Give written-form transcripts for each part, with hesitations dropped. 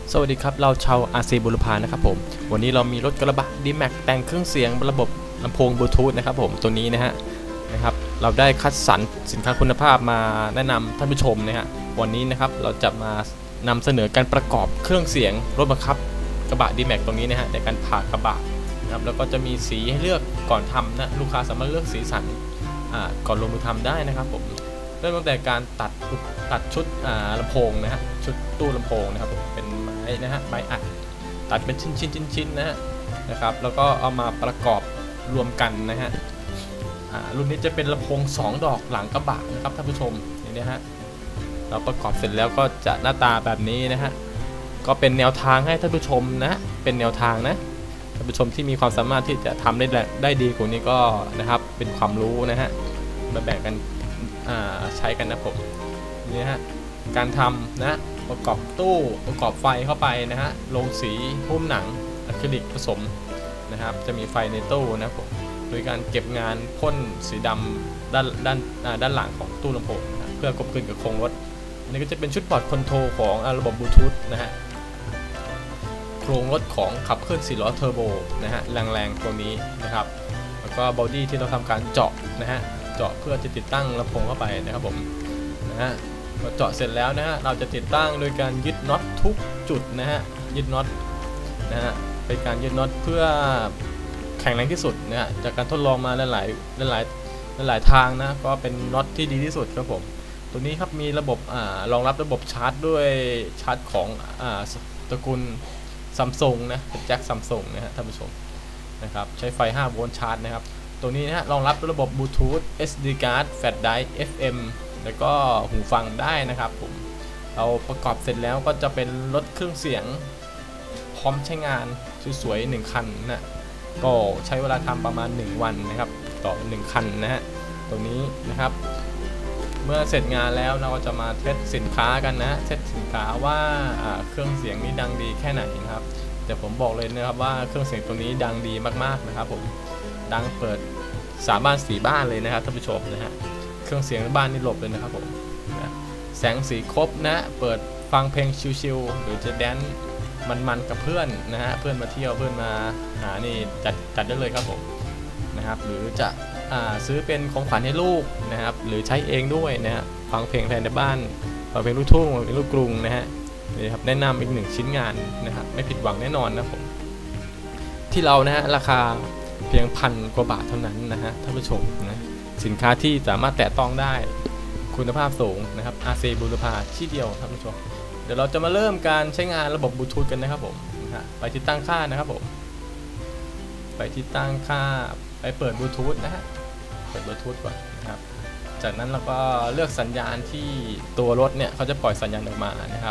สวัสดีครับเราชาว RC บุรพานะครับผมวันนี้เรามีรถกระบะ D-Max แต่งเครื่องเสียงระบบลำโพงบลูทูธนะครับผมตัวนี้นะครับเราได้คัดสรรสินค้าคุณภาพมาแนะนำท่านผู้ชมนะฮะวันนี้นะครับเราจะมานำเสนอการประกอบเครื่องเสียงรถบังคับกระบะ D-Max ตรงนี้นะฮะในการผ่ากระบะนะครับแล้วก็จะมีสีให้เลือกก่อนทำนะลูกค้าสามารถเลือกสีสันก่อนลงมือทำได้นะครับผมเริ่มตั้งแต่การตัดชุดลำโพงนะฮะชุดตู้ลำโพงนะครับผมเป็นไม้นะฮะไม้อัดตัดเป็นชิ้นนะครับแล้วก็เอามาประกอบรวมกันนะฮะรุ่นนี้จะเป็นลำโพง2ดอกหลังกระบะนะครับท่านผู้ชมนี่นะฮะเราประกอบเสร็จแล้วก็จะหน้าตาแบบนี้นะฮะก็เป็นแนวทางให้ท่านผู้ชมนะเป็นแนวทางนะท่านผู้ชมที่มีความสามารถที่จะทำได้ดีกว่านี้ก็นะครับเป็นความรู้นะฮะมาแบ่งกันใช้กันนะผมนี่ฮะการทำนะประกอบตู้ประกอบไฟเข้าไปนะฮะลงสีหุ้มหนังอะคริลิกผสมนะครับจะมีไฟในตู้นะผมโดยการเก็บงานพ่นสีดำด้านหลังของตู้ลำโพงนะเพื่อกลบกลืนกับโครงรถอันนี้ก็จะเป็นชุดบอร์ดคอนโทรลของระบบบลูทูธนะฮะโครงรถของขับเคลื่อน4ล้อเทอร์โบนะฮะแรงตัวนี้นะครับแล้วก็บอดี้ที่เราทำการเจาะนะฮะเจาะเพื่อจะติดตั้งลำโพงเข้าไปนะครับผมนะฮะพอเจาะเสร็จแล้วนะฮะเราจะติดตั้งโดยการยึดน็อตทุกจุดนะฮะยึดน็อตนะฮะเป็นการยึดน็อตเพื่อแข็งแรงที่สุดนะฮะจากการทดลองมาหลายทางนะก็เป็นน็อตที่ดีที่สุดครับผมตัวนี้ครับมีระบบรองรับระบบชาร์จด้วยชาร์จของตระกูลซัมซุงนะเป็นแจ็คซัมซุงนะฮะท่านผู้ชมนะครับใช้ไฟ5โวลต์ชาร์จนะครับตัวนี้นะฮะรองรับระบบบลูทูธ SD card Flash Drive FM แล้วก็หูฟังได้นะครับผมเราประกอบเสร็จแล้วก็จะเป็นรถเครื่องเสียงพร้อมใช้งานสวยๆ1คันนะก็ใช้เวลาทำประมาณ1วันนะครับต่อ1คันนะฮะตรงนี้นะครับเมื่อเสร็จงานแล้วเราก็จะมาเทสสินค้ากันนะเทสสินค้าว่าเครื่องเสียงนี้ดังดีแค่ไหนนะครับแต่ผมบอกเลยนะครับว่าเครื่องเสียงตัวนี้ดังดีมากๆนะครับผมดังเปิด3บ้าน4บ้านเลยนะครับท่านผู้ชมนะฮะเครื่องเสียงบ้านนี่หลบเลยนะครับผมนะแสงสีครบนะเปิดฟังเพลงชิลๆหรือจะแดนมันกับเพื่อนนะฮะเพื่อนมาเที่ยวเพื่อนมาหานี่จัดได้เลยครับผมนะครับหรือจะซื้อเป็นของขวัญให้ลูกนะครับหรือใช้เองด้วยนะฮะฟังเพลงภายในบ้านฟังเพลงลูกทุ่งเพลงลูกกรุงนะฮะนี่ครับแนะนำอีก1ชิ้นงานนะครับไม่ผิดหวังแน่นอนนะผมที่เรานะฮะราคาเพียง1,000 กว่าบาทเท่านั้นนะฮะท่านผู้ชมนะสินค้าที่สามารถแตะต้องได้คุณภาพสูงนะครับ RC บุรพาที่เดียวท่านผู้ชมเดี๋ยวเราจะมาเริ่มการใช้งานระบบบลูทูธกันนะครับผมนะไปที่ตั้งค่านะครับผมไปที่ตั้งค่าไปเปิดบลูทูธนะฮะเปิดบลูทูธก่อนนะครับจากนั้นเราก็เลือกสัญญาณที่ตัวรถเนี่ยเขาจะปล่อยสัญญาณออกมานะครับ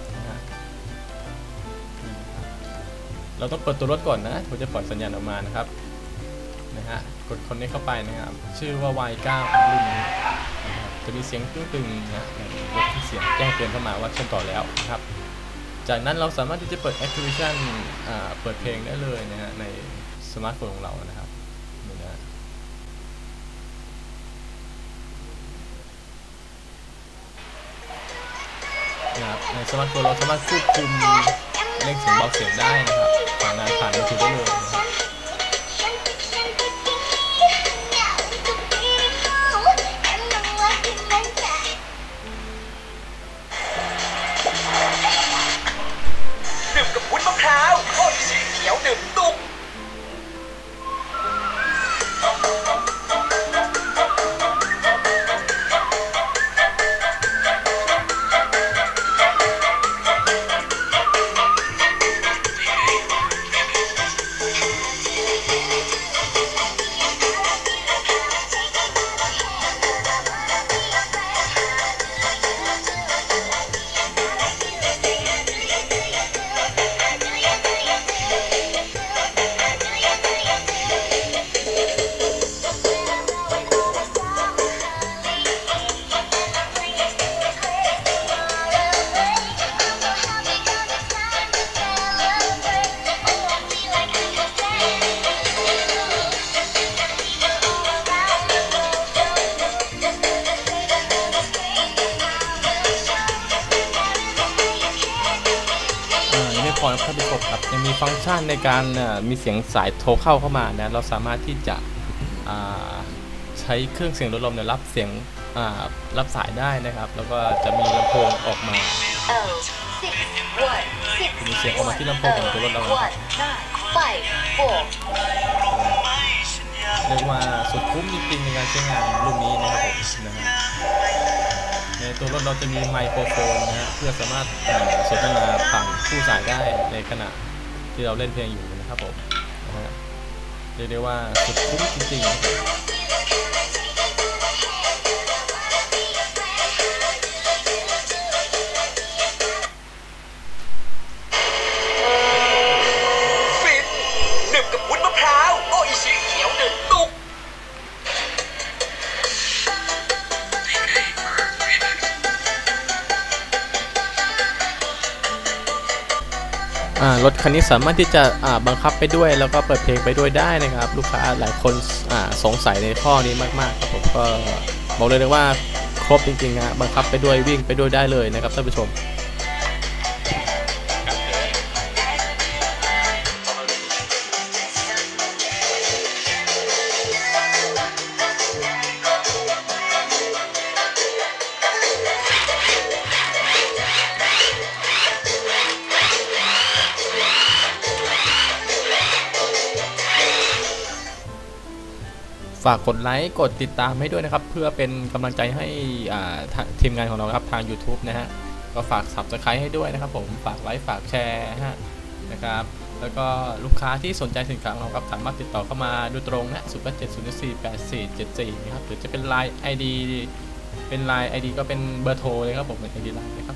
เราต้องเปิดตัวรถก่อนนะเขาจะปล่อยสัญญาณออกมานะครับนะฮะกดคนนี้เข้าไปนะครับชื่อว่า Y9 รุ่นนี้นะครับจะมีเสียงตึงๆนะรถที่เสียงแจ้งเตือนเข้ามาว่าเชื่อมต่อแล้วนะครับจากนั้นเราสามารถที่จะเปิด Activation เปิดเพลงได้เลยนะฮะในสมาร์ทโฟนของเรานะครับนี่นะครับในสมาร์ทโฟนเราสามารถควบคุมเร่งเสียงเบาเสียงได้นะครับฟังงานผ่านมือถือได้เลยนะครับดื่มกับวุ้นมะพร้าวโคตรสีเขียวดื่มตุกอนะครับท่านผู้ชมครับยังมีฟังก์ชันในการมีเสียงสายโทรเข้ามานะเราสามารถที่จะใช้เครื่องเสียงลดลมเนี่ยรับเสียงรับสายได้นะครับแล้วก็จะมีลำโพงออกมามีเสียงออกมาที่ลำโพงของตัวรถเรานะครับเรียกว่าสุดคุ้มจริงๆในการใช้งานรุ่นนี้นะครับผมนะฮะในตัวรถเราจะมีไมโครโฟนนะฮะเพื่อสามารถสนทนาผ่านคู่สายได้ในขณะที่เราเล่นเพลงอยู่นะครับผมนะฮะเรียกได้ว่าสุดคุ้มจริงๆรถคันนี้สามารถที่จะบังคับไปด้วยแล้วก็เปิดเพลงไปด้วยได้นะครับลูกค้าหลายคนสงสัยในข้อนี้มากๆครับผมก็บอกเลยนะว่าครบจริงๆนะบังคับไปด้วยวิ่งไปด้วยได้เลยนะครับท่านผู้ชมฝากกดไลค์กดติดตามให้ด้วยนะครับเพื่อเป็นกำลังใจให้ทีมงานของเราครับทาง YouTube นะฮะก็ฝาก Subscribe ให้ด้วยนะครับผมฝากไลค์ฝากแชร์นะครับแล้วก็ลูกค้าที่สนใจสินค้าของเราครับสามารถติดต่อเข้ามาโดยตรงนะ080484474นะครับหรือจะเป็น Line ID เป็น Line ID ก็เป็นเบอร์โทรเลยครับผมเป็น ID Line นะครับ